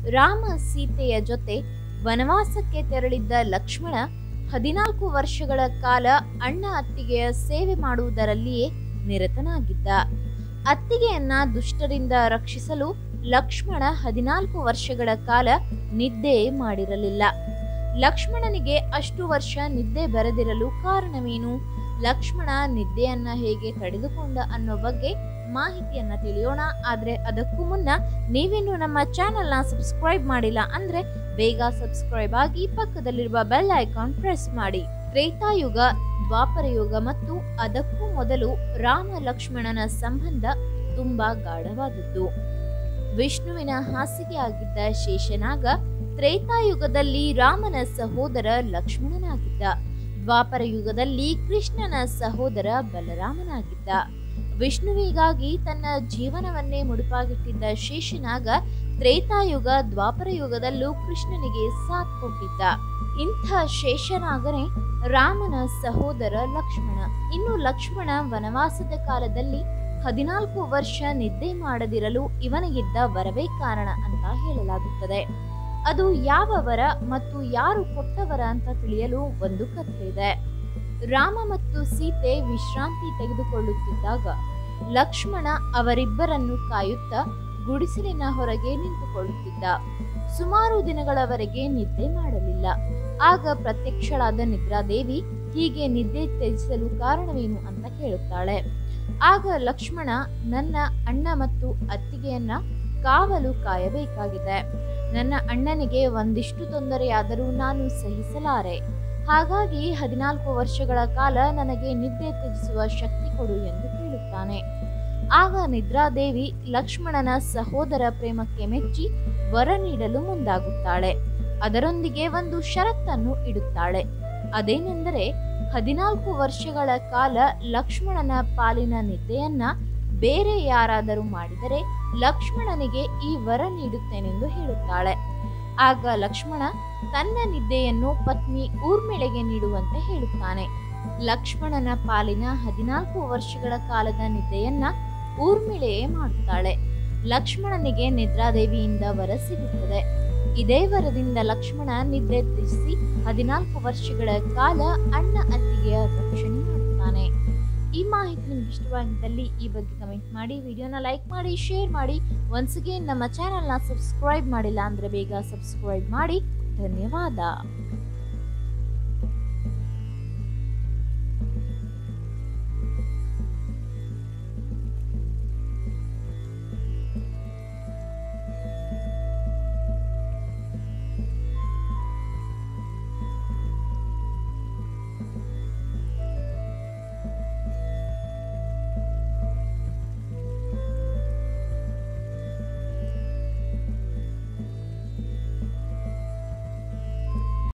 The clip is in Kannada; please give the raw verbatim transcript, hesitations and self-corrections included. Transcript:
ರಾಮ ಸೀತೆಯ ಜೊತೆ ವನವಾಸಕ್ಕೆ ತೆರಳಿದ್ದ ಲಕ್ಷ್ಮಣ ಹದಿನಾಲ್ಕು ವರ್ಷಗಳ ಕಾಲ ಅಣ್ಣ ಅತ್ತಿಗೆಯ ಸೇವೆ ಮಾಡುವುದರಲ್ಲಿಯೇ ನಿರತನಾಗಿದ್ದ. ಅತ್ತಿಗೆಯನ್ನ ದುಷ್ಟರಿಂದ ರಕ್ಷಿಸಲು ಲಕ್ಷ್ಮಣ ಹದಿನಾಲ್ಕು ವರ್ಷಗಳ ಕಾಲ ನಿದ್ದೆ ಮಾಡಿರಲಿಲ್ಲ. ಲಕ್ಷ್ಮಣನಿಗೆ ಅಷ್ಟು ವರ್ಷ ನಿದ್ದೆ ಬರದಿರಲು ಕಾರಣವೇನು? ಲಕ್ಷ್ಮಣ ನಿದ್ದೆಯನ್ನ ಹೇಗೆ ತಡೆದುಕೊಂಡ ಅನ್ನೋ ಬಗ್ಗೆ ಮಾಹಿತಿಯನ್ನ ತಿಳಿಯೋಣ. ಆದ್ರೆ ಅದಕ್ಕೂ ಮುನ್ನ ನೀವಿನ್ನು ನಮ್ಮ ಚಾನೆಲ್ನ ಸಬ್ಸ್ಕ್ರೈಬ್ ಮಾಡಿಲ್ಲ ಅಂದ್ರೆ ಬೇಗ ಸಬ್ಸ್ಕ್ರೈಬ್ ಆಗಿ ಪಕ್ಕದಲ್ಲಿರುವ ಬೆಲ್ ಐಕಾನ್ ಪ್ರೆಸ್ ಮಾಡಿ. ತ್ರೇತಾಯುಗ, ದ್ವಾಪರ ಯುಗ ಮತ್ತು ಅದಕ್ಕೂ ಮೊದಲು ರಾಮ ಲಕ್ಷ್ಮಣನ ಸಂಬಂಧ ತುಂಬಾ ಗಾಢವಾದದ್ದು. ವಿಷ್ಣುವಿನ ಹಾಸಿಗೆ ಆಗಿದ್ದ ಶೇಷನಾಗ ತ್ರೇತಾಯುಗದಲ್ಲಿ ರಾಮನ ಸಹೋದರ ಲಕ್ಷ್ಮಣನಾಗಿದ್ದ. ದ್ವಾಪರ ಯುಗದಲ್ಲಿ ಕೃಷ್ಣನ ಸಹೋದರ ಬಲರಾಮನಾಗಿದ್ದ. ವಿಷ್ಣುವಿಗಾಗಿ ತನ್ನ ಜೀವನವನ್ನೇ ಮುಡುಪಾಗಿಟ್ಟಿದ್ದ ಶೇಷನಾಗ ತ್ರೇತಾಯುಗ, ದ್ವಾಪರ ಯುಗದಲ್ಲೂ ಕೃಷ್ಣನಿಗೆ ಸಾಥ್ ಕೊಟ್ಟಿದ್ದ. ಇಂಥ ಶೇಷನಾಗನೇ ರಾಮನ ಸಹೋದರ ಲಕ್ಷ್ಮಣ. ಇನ್ನು ಲಕ್ಷ್ಮಣ ವನವಾಸದ ಕಾಲದಲ್ಲಿ ಹದಿನಾಲ್ಕು ವರ್ಷ ನಿದ್ದೆ ಮಾಡದಿರಲು ಇವನಿಗಿದ್ದ ವರವೇ ಕಾರಣ ಅಂತ ಹೇಳಲಾಗುತ್ತದೆ. ಅದು ಯಾವ ವರ ಮತ್ತು ಯಾರು ಕೊಟ್ಟವರ ಅಂತ ತಿಳಿಯಲು ಒಂದು ಕಥೆ ಇದೆ. ರಾಮ ಮತ್ತು ಸೀತೆ ವಿಶ್ರಾಂತಿ ತೆಗೆದುಕೊಳ್ಳುತ್ತಿದ್ದಾಗ ಲಕ್ಷ್ಮಣ ಅವರಿಬ್ಬರನ್ನು ಕಾಯುತ್ತಾ ಗುಡಿಸಲಿನ ಹೊರಗೆ ನಿಂತುಕೊಳ್ಳುತ್ತಿದ್ದ. ಸುಮಾರು ದಿನಗಳವರೆಗೆ ನಿದ್ದೆ ಮಾಡಲಿಲ್ಲ. ಆಗ ಪ್ರತ್ಯಕ್ಷಳಾದ ನಿದ್ರಾದೇವಿ ಹೀಗೆ ನಿದ್ದೆ ತ್ಯಜಿಸಲು ಕಾರಣವೇನು ಅಂತ ಕೇಳುತ್ತಾಳೆ. ಆಗ ಲಕ್ಷ್ಮಣ, ನನ್ನ ಅಣ್ಣ ಮತ್ತು ಅತ್ತಿಗೆಯನ್ನ ಕಾವಲು ಕಾಯಬೇಕಾಗಿದೆ. ನನ್ನ ಅಣ್ಣನಿಗೆ ಒಂದಿಷ್ಟು ತೊಂದರೆಯಾದರೂ ನಾನು ಸಹಿಸಲಾರೆ. ಹಾಗಾಗಿ ಹದಿನಾಲ್ಕು ವರ್ಷಗಳ ಕಾಲ ನನಗೆ ನಿದ್ದೆ ತ್ಯಜಿಸುವ ಶಕ್ತಿ ಕೊಡು ಎಂದು ಕೇಳುತ್ತಾನೆ. ಆಗ ನಿದ್ರಾದೇವಿ ಲಕ್ಷ್ಮಣನ ಸಹೋದರ ಪ್ರೇಮಕ್ಕೆ ಮೆಚ್ಚಿ ವರ ನೀಡಲು ಮುಂದಾಗುತ್ತಾಳೆ. ಅದರೊಂದಿಗೆ ಒಂದು ಷರತ್ತನ್ನು ಇಡುತ್ತಾಳೆ. ಅದೇನೆಂದರೆ, ಹದಿನಾಲ್ಕು ವರ್ಷಗಳ ಕಾಲ ಲಕ್ಷ್ಮಣನ ಪಾಲಿನ ನಿದ್ದೆಯನ್ನ ಬೇರೆ ಯಾರಾದರೂ ಮಾಡಿದರೆ ಲಕ್ಷ್ಮಣನಿಗೆ ಈ ವರ ನೀಡುತ್ತೇನೆಂದು ಹೇಳುತ್ತಾಳೆ. ಆಗ ಲಕ್ಷ್ಮಣ ತನ್ನ ನಿದ್ದೆಯನ್ನು ಪತ್ನಿ ಊರ್ಮಿಳೆಗೆ ನೀಡುವಂತೆ ಹೇಳುತ್ತಾನೆ. ಲಕ್ಷ್ಮಣನ ಪಾಲಿನ ಹದಿನಾಲ್ಕು ವರ್ಷಗಳ ಕಾಲದ ನಿದ್ದೆಯನ್ನ ಊರ್ಮಿಳೆಯೇ ಮಾಡುತ್ತಾಳೆ. ಲಕ್ಷ್ಮಣನಿಗೆ ನಿದ್ರಾದೇವಿಯಿಂದ ವರ ಸಿಗುತ್ತದೆ. ಇದೇ ವರದಿಂದ ಲಕ್ಷ್ಮಣ ನಿದ್ದೆ ತ್ಯಜಿಸಿ ಹದಿನಾಲ್ಕು ವರ್ಷಗಳ ಕಾಲ ಅಣ್ಣ ಅತ್ತಿಗೆಯ ರಕ್ಷಣೆ ಮಾಡುತ್ತಾನೆ. ಈ ಮಾಹಿತಿ ನಿಮ್ಗೆ ಇಷ್ಟವಾಗಿದ್ದಲ್ಲಿ ಈ ಬಗ್ಗೆ ಕಮೆಂಟ್ ಮಾಡಿ, ವಿಡಿಯೋನ ಲೈಕ್ ಮಾಡಿ, ಶೇರ್ ಮಾಡಿ. ಒನ್ಸ್ ಅಗೇನ್ ನಮ್ಮ ಚಾನೆಲ್ನ ಸಬ್ಸ್ಕ್ರೈಬ್ ಮಾಡಿಲ್ಲ ಅಂದ್ರೆ ಬೇಗ ಸಬ್ಸ್ಕ್ರೈಬ್ ಮಾಡಿ. ಧನ್ಯವಾದ.